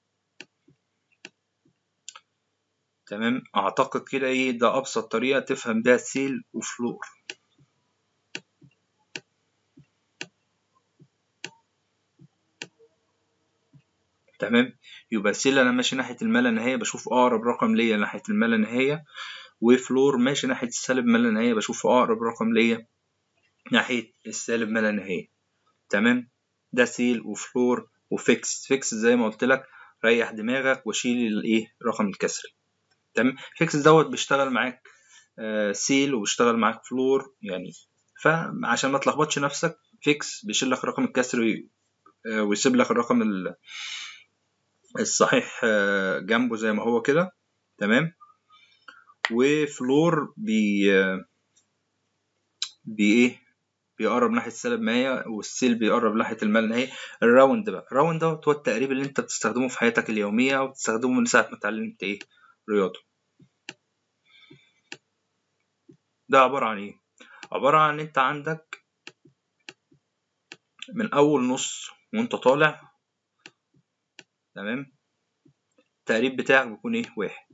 تمام. اعتقد كده ايه ده ابسط طريقة تفهم بيها سيل وفلور، تمام. يبقى سيل انا ماشي ناحية الما لا نهاية بشوف اقرب رقم ليا ناحية الما لا نهاية، وفلور ماشي ناحية السالب ما لا نهاية بشوف اقرب رقم ليا ناحية السالب ما لا نهاية، تمام. ده سيل وفلور وفيكس. فيكس زي ما قلت لك ريح دماغك وشيل الايه رقم الكسري، تمام. فيكس دوت بيشتغل معاك آه سيل وبيشتغل معاك فلور يعني. فعشان ما تلخبطش نفسك، فيكس بيشيل لك الرقم الكسري آه ويسيب لك الرقم الصحيح آه جنبه زي ما هو كده، تمام. وفلور بي بي ايه بيقرب ناحيه السالب مية، والسيل بيقرب ناحيه الما لا نهايه. الراوند بقى، الراوند دوت هو التقريب اللي انت بتستخدمه في حياتك اليوميه، او بتستخدمه من ساعه ما اتعلمت ايه رياضه، ده عبارة عن ايه؟ عبارة عن ان انت عندك من اول نص وانت طالع، تمام، التقريب بتاعك بيكون ايه؟ واحد.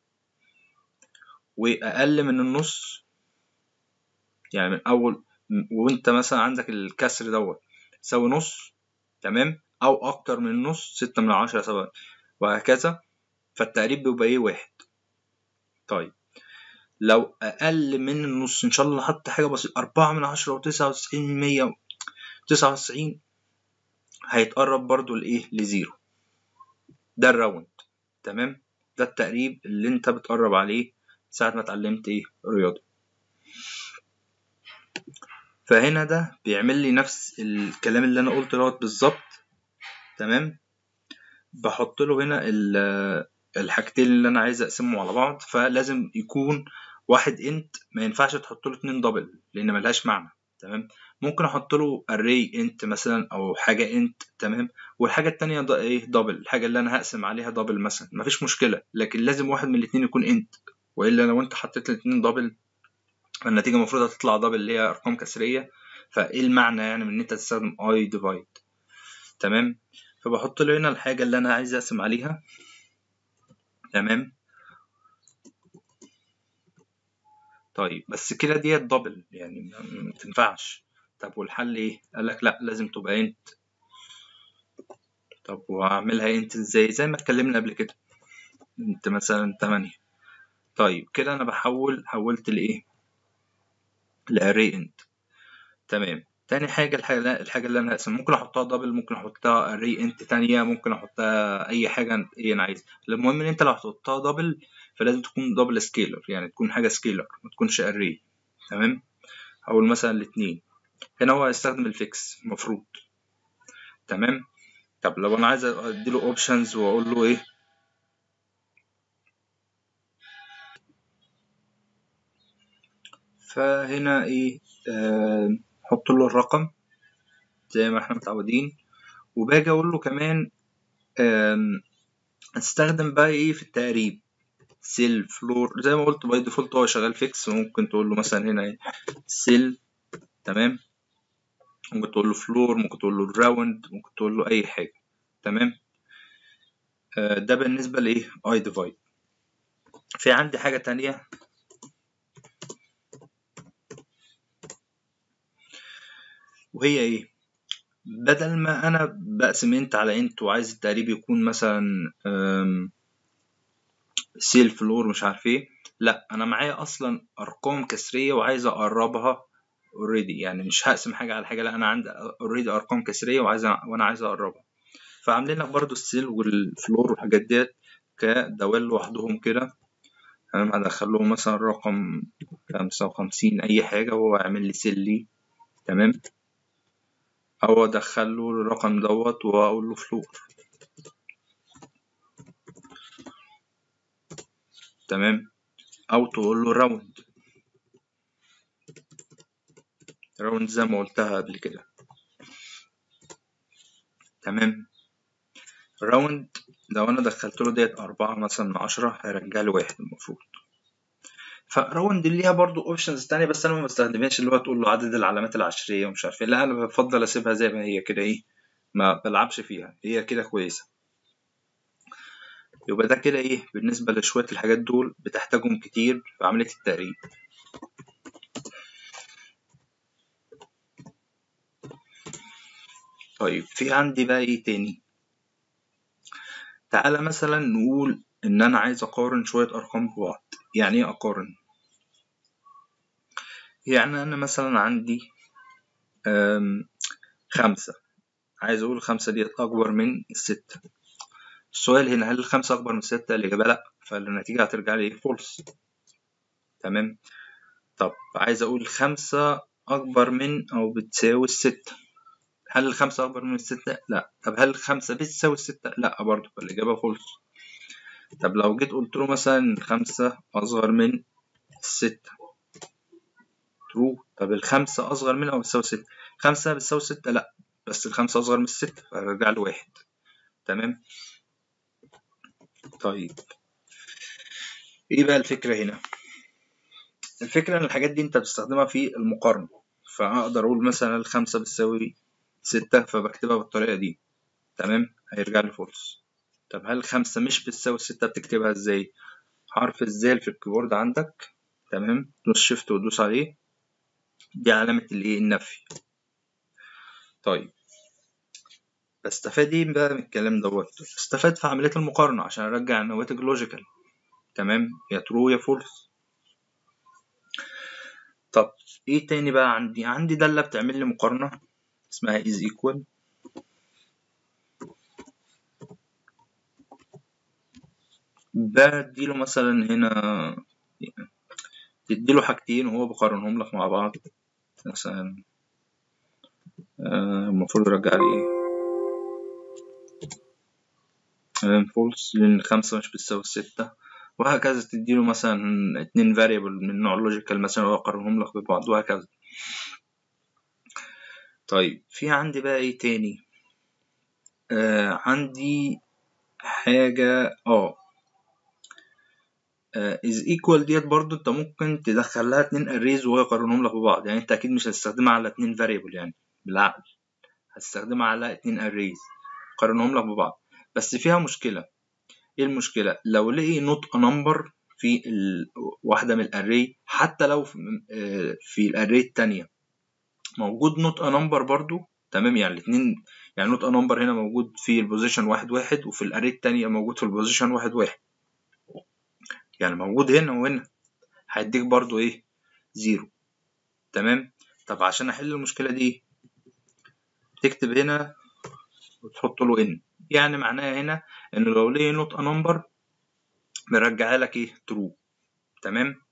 واقل من النص يعني من اول وانت مثلا عندك الكسر دوت يساوي نص، تمام، او اكتر من النص، ستة من عشرة، سبعة، وهكذا، فالتقريب بيبقى ايه؟ واحد. طيب لو اقل من النص ان شاء الله حتى حاجة بسيطة، اربعة من عشرة وتسعة وتسعين من مية وتسعة وتسعين، هيتقرب برضو لايه؟ لزيرو. ده الراوند، تمام، ده التقريب اللي انت بتقرب عليه ساعة ما اتعلمت ايه؟ رياضة. فهنا ده بيعمل لي نفس الكلام اللي انا قلته دوت بالظبط، تمام. بحط له هنا الحاجتين اللي انا عايز اقسمهم على بعض، فلازم يكون واحد انت، ما ينفعش تحط له اتنين دبل لان ملهاش معنى، تمام. ممكن احط له array انت مثلا او حاجه انت، تمام، والحاجه التانية ده ايه؟ دبل، الحاجه اللي انا هقسم عليها دبل مثلا، مفيش مشكله، لكن لازم واحد من الاتنين يكون انت، والا لو انت حطيت الاتنين دبل النتيجه المفروض هتطلع دبل اللي هي ارقام كسريه، فايه المعنى يعني من ان انت تستخدم اي ديفايد؟ تمام. فبحط له هنا الحاجه اللي انا عايز اقسم عليها، تمام. طيب بس كده ديت دبل يعني ما تنفعش. طب والحل ايه؟ قالك لا لازم تبقى انت. طب وهعملها انت ازاي؟ زي ما اتكلمنا قبل كده، انت مثلا تمانية. طيب كده انا بحول حولت لايه؟ لاري انت، تمام. تاني حاجة الحاجة, الحاجة اللي انا هقسم ممكن احطها دبل، ممكن احطها اري انت تانية، ممكن احطها اي حاجة ايه انا عايز. المهم ان انت لو هتحطها دبل فلازم تكون دبل سكيلر، يعني تكون حاجة سكيلر ما تكونش اري، تمام. اقول مثلا الاتنين، هنا هو هيستخدم الفيكس المفروض، تمام. طب لو انا عايز اديله اوبشنز واقول له ايه؟ فهنا ايه؟ آه احط له الرقم زي ما احنا متعودين، وباجي اقول له كمان استخدم بقى ايه في التقريب؟ سيل، فلور، زي ما قلت باي ديفولت هو شغال فيكس. ممكن تقول له مثلا هنا ايه؟ سيل، تمام. ممكن تقول له فلور، ممكن تقول له الراوند، ممكن تقول له اي حاجه، تمام. آه ده بالنسبه لايه؟ اي ديفايد. في عندي حاجه تانية وهي ايه؟ بدل ما انا بقسم انت على انت وعايز التقريب يكون مثلا سيل فلور مش عارف ايه، لا انا معايا اصلا ارقام كسريه وعايز اقربها اوريدي، يعني مش هقسم حاجه على حاجه، لا انا عندي اوريدي ارقام كسريه وعايز وانا عايز اقربها. فعاملين لك برضو السيل والفلور والحاجات ديت كدوال لوحدهم كده، تمام. هدخل لهم مثلا رقم خمسة وخمسين اي حاجه وهو يعمل لي سيل لي، تمام. او ادخل له الرقم دوت واقول له فلور، تمام. او تقول له راوند، راوند زي ما قلتها قبل كده، تمام. راوند لو انا دخلت له ديت اربعة مثلا من عشرة هيرجع لي واحد المفروض. فراوند ليها برضو اوبشنز تانية بس انا ما بستخدمهاش، اللي هو تقول له عدد العلامات العشرية ومش عارف ايه، لا انا بفضل اسيبها زي ما هي كده، ايه، ما بلعبش فيها، هي كده كويسة. يبقى ده كده ايه بالنسبة لشوية الحاجات دول بتحتاجهم كتير في عملية التقريب. طيب في عندي بقى ايه تاني؟ تعالى مثلا نقول ان انا عايز اقارن شوية ارقام ببعض. يعني ايه اقارن؟ يعني انا مثلا عندي خمسة، عايز اقول خمسة دي اكبر من الستة. السؤال هنا هل الخمسة اكبر من الستة؟ الاجابة لا، فالنتيجة هترجع لي فولس، تمام. طب عايز اقول خمسة اكبر من او بتساوي الستة، هل الخمسة اكبر من الستة؟ لا. طب هل الخمسة بتساوي الستة؟ لا برضو، فالاجابة فولس. طب لو جيت قلت له مثلا خمسة اصغر من الستة، ترو. طب الخمسة اصغر من او بتساوي ستة؟ خمسة بتساوي ستة، لا، بس الخمسة اصغر من الستة فهرجع له واحد، تمام. طيب ايه بقى الفكرة هنا؟ الفكرة ان الحاجات دي انت بتستخدمها في المقارنة، فاقدر اقول مثلا الخمسة بتساوي ستة فبكتبها بالطريقة دي، تمام، هيرجع لي فولس. طب هل خمسة مش بتساوي ستة بتكتبها ازاي؟ حرف الزال في الكيبورد عندك، تمام، دوس شيفت وتدوس عليه، دي علامة الايه، النفي. طيب بستفاد ايه بقى من الكلام دوت؟ بستفاد في عملية المقارنة عشان ارجع النواتج لوجيكال، تمام، يا ترو يا فولس. طب ايه تاني بقى عندي؟ عندي دالة بتعمل لي مقارنة اسمها is equal. بديله مثلا هنا، تديله حاجتين وهو بقارنهم لك مع بعض، مثلا المفروض يرجع لي ايه، فولس، لان خمسة مش بتساوي ستة، وهكذا. تديله مثلا اتنين variable من نوع لوجيكال مثلا واقارنهم لك ببعض، وهكذا. طيب في عندي بقى ايه تاني؟ آه عندي حاجة اه is equal ديت برضو انت ممكن تدخل لها اتنين arrays ويقارنهم لك ببعض، يعني انت اكيد مش هتستخدمها على اتنين variable يعني بالعقل، هتستخدمها على اتنين arrays قارنهم لك ببعض. بس فيها مشكلة. ايه المشكلة؟ لو لقي not a number في ال... واحدة من الاري، حتى لو في, آه في الاري التانية موجود not a number برضو، تمام، يعني الاتنين، يعني not a number هنا موجود في البوزيشن واحد واحد، وفي الاري التانية موجود في البوزيشن واحد واحد، يعني موجود هنا وهنا، هيديك برضو ايه، زيرو، تمام. طب عشان احل المشكلة دي تكتب هنا وتحط له ان، يعني معناها هنا ان لو ليه نوت ا نمبر مرجعها لك ايه، ترو، تمام.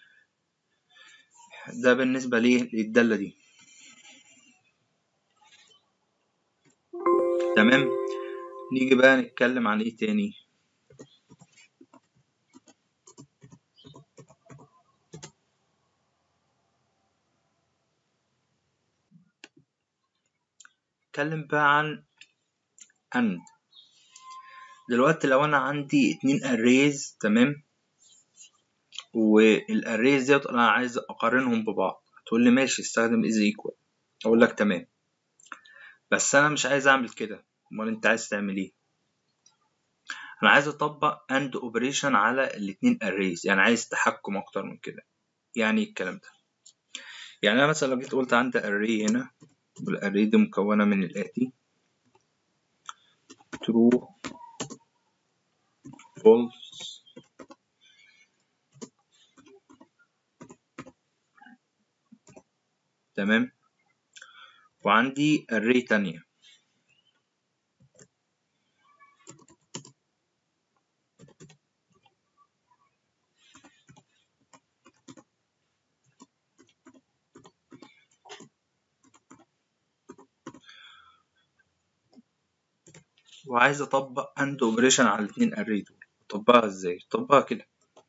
ده بالنسبة ليه للدالة دي، تمام. نيجي بقى نتكلم عن ايه تاني؟ نتكلم بقى عن ان. دلوقتي لو انا عندي اتنين arrays، تمام، والاريز ديت انا عايز اقارنهم ببعض، هتقول لي ماشي استخدم is equal، اقول لك تمام، بس انا مش عايز اعمل كده. امال انت عايز تعمل ايه؟ انا عايز اطبق and operation على الاتنين arrays، يعني عايز تحكم اكتر من كده. يعني ايه الكلام ده؟ يعني انا مثلا لو جيت قلت عندي array هنا، والarray دي مكونة من الاتي true false تمام، وعندي array تانية وعايز اطبق and operation على الاتنين array دول. اطبقها ازاي؟ اطبقها كده.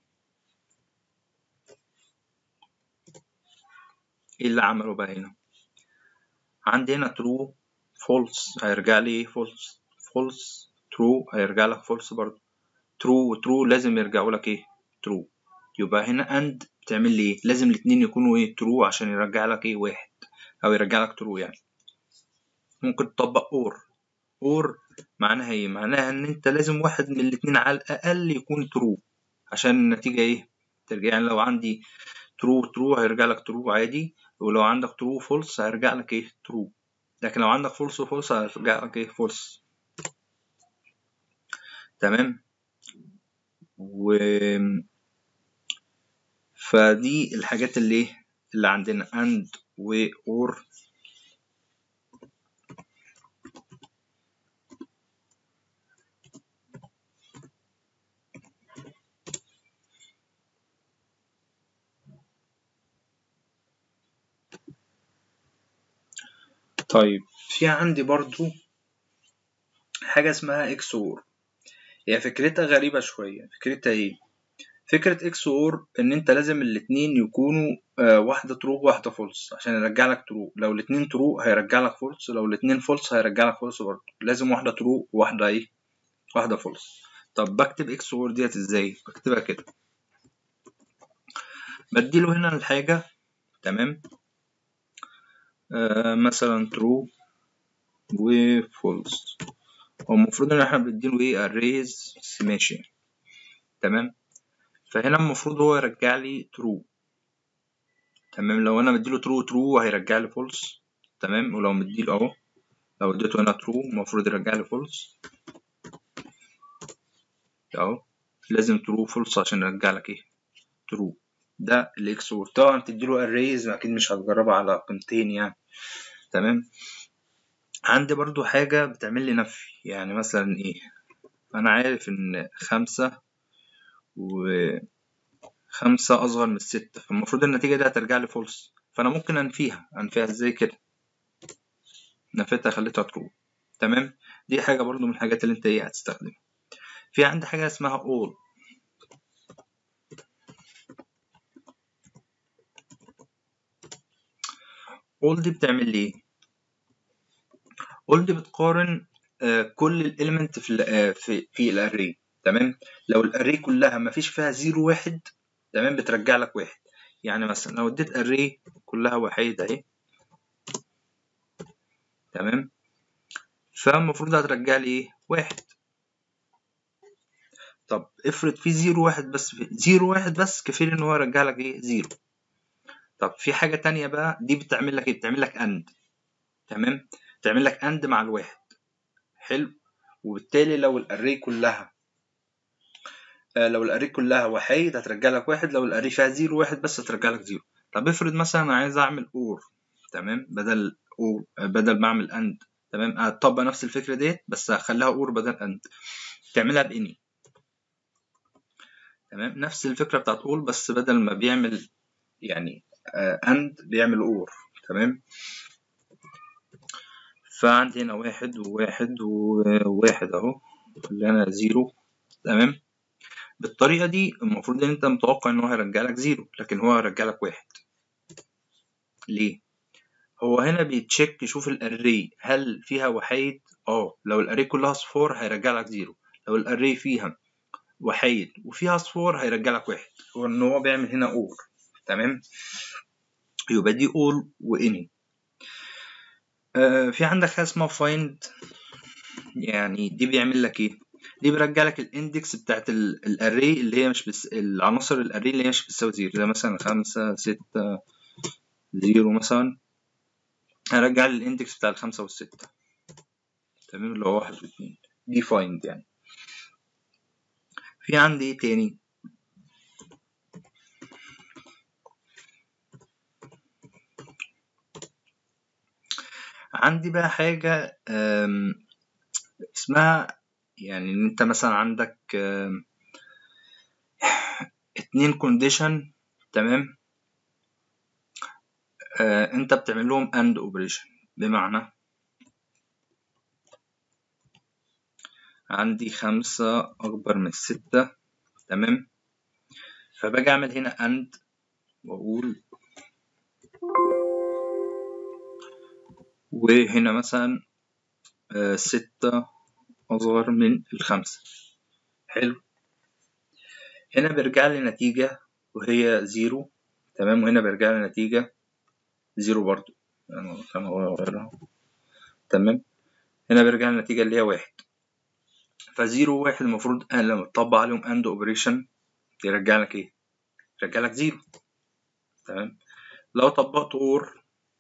ايه اللي عمله بقى هنا؟ عندي هنا true false هيرجع لي false، false true هيرجع لك false برضه، true و true لازم يرجعوا لك ايه، true. يبقى هنا and بتعمل لي ايه؟ لازم الاتنين يكونوا ايه، true عشان يرجع لك ايه، واحد، او يرجع لك true يعني. ممكن تطبق or. or معناها ايه؟ معناها ان انت لازم واحد من الاتنين على الاقل يكون true عشان النتيجة ايه، ترجع. يعني لو عندي true true هيرجع لك true عادي، ولو عندك true false هيرجع لك ايه، true. لكن لو عندك false و false هيرجع لك ايه، false، تمام. و فدي الحاجات اللي اللي عندنا and و or. طيب في عندي برضو حاجة اسمها اكس اور. هي فكرتها غريبة شوية. فكرتها ايه؟ فكرة اكس اور ان انت لازم الاتنين يكونوا آه واحدة ترو وواحدة فولس عشان يرجع لك ترو. لو الاتنين ترو هيرجع لك فولس، لو الاتنين فولس هيرجع لك فولس برضه. لازم واحدة ترو وواحدة ايه، واحدة فولس. طب بكتب اكس اور ديت ازاي؟ بكتبها كده. بديله هنا الحاجة تمام، آه مثلا true و false. هو المفروض ان احنا بنديله ايه arrays بس ماشي تمام. فهنا المفروض هو يرجع لي true تمام. لو انا مديله true true هيرجع لي false تمام. ولو مديله اهو لو اديته هنا true المفروض يرجع لي false اهو، لازم true false عشان يرجع لك ايه true. ده الاكسور. طبعا تديله arrays اكيد مش هتجربها على قيمتين يعني تمام. عندي برضو حاجة بتعمل لي نفي، يعني مثلا ايه، انا عارف ان خمسة وخمسة اصغر من ستة، فالمفروض النتيجة دي هترجع لي فولس، فانا ممكن انفيها. انفيها ازاي كده؟ نفيتها خليتها ترو تمام. دي حاجة برضو من الحاجات اللي انت ايه هتستخدمها. في عندي حاجة اسمها all. all دي بتعمل لي ايه؟ all دي بتقارن آه كل الاليمنت في ال آه في في الاري تمام. لو الاري كلها ما فيش فيها زيرو واحد تمام بترجع لك واحد. يعني مثلا لو اديت اري كلها وحيد اهي تمام، فالمفروض هترجع لي ايه واحد. طب افرض في زيرو واحد بس، في زيرو واحد بس كفيل ان هو يرجع لك ايه زيرو. طب في حاجة تانية بقى، دي بتعمل لك ايه؟ بتعمل لك اند تمام، تعمل لك اند مع الواحد حلو. وبالتالي لو الاري كلها آه لو الاري كلها وحيد هترجع لك واحد، لو الاري فيها زيرو واحد بس هترجع لك زيرو. طب افرض مثلا انا عايز اعمل اور تمام، بدل اور بدل ما اعمل اند تمام، هتطبق نفس الفكرة ديت بس هخليها اور بدل اند، تعملها باني تمام. نفس الفكرة بتاعت all بس بدل ما بيعمل يعني اند uh, بيعمل اور تمام. فعندي هنا واحد وواحد وواحد اهو اللي انا زيرو تمام. بالطريقة دي المفروض ان انت متوقع ان هو هيرجع لك زيرو، لكن هو هيرجع لك واحد. ليه؟ هو هنا بيتشيك يشوف الاري هل فيها وحيد. اه لو الاري كلها صفار هيرجع لك زيرو، لو الاري فيها وحيد وفيها صفار هيرجع لك واحد. هو ان هو بيعمل هنا اور تمام. يبقى دي all واني. آه في عندك حاجه اسمها find، يعني دي بيعمل لك ايه؟ دي بيرجع لك الاندكس بتاعت الاري اللي هي مش بس العناصر الاري اللي هي مش بتساوي زيرو، زي مثلا خمسة ستة زيرو مثلا، هرجع لي الاندكس بتاع الخمسة والستة تمام اللي هو واحد واثنين. دي find يعني. في عندي ايه تاني؟ عندي بقى حاجة اسمها يعني ان انت مثلا عندك اتنين كونديشن تمام، آه انت بتعمل لهم اند اوبريشن. بمعنى عندي خمسة اكبر من ستة تمام، فباجي اعمل هنا اند واقول وهنا مثلا آه ستة اصغر من الخمسة حلو. هنا بيرجع لي نتيجة وهي زيرو تمام، وهنا بيرجع لي نتيجة زيرو برضو يعني كما هو غيرها تمام. هنا بيرجع لي النتيجة اللي هي واحد. فزيرو وواحد المفروض أنا لما تطبق عليهم اند اوبريشن يرجع لك ايه؟ يرجع لك زيرو تمام. لو طبقت اور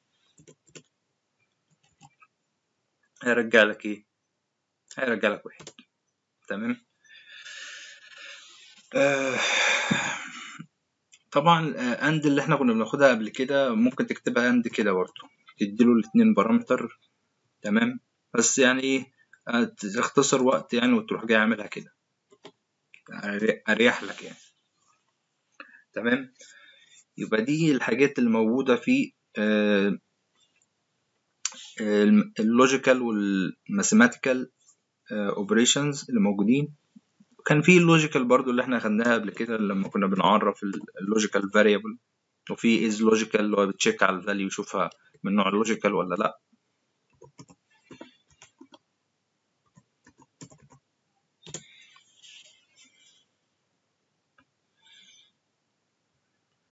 هيرجع لك ايه؟ هيرجع لك واحد تمام. آه طبعا اند اللي احنا كنا بناخدها قبل كده ممكن تكتبها اند كده برضه، تديله الاتنين بارامتر تمام، بس يعني ايه تختصر وقت يعني وتروح جاي عاملها كده اريح لك يعني تمام. يبقى دي الحاجات اللي موجودة في آه اللوجيكال والماثيماتيكال اوبريشنز اللي موجودين. كان في اللوجيكال برضو اللي احنا خدناها قبل كده لما كنا بنعرف اللوجيكال فاريبل، وفي از لوجيكال اللي هو بتشيك على الفاليو يشوفها من نوع اللوجيكال ولا لا